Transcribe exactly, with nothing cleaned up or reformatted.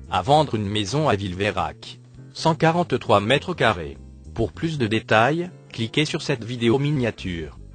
à vendre une maison à Villeveyrac. cent quarante-trois mètres carrés. Pour plus de détails, cliquez sur cette vidéo miniature.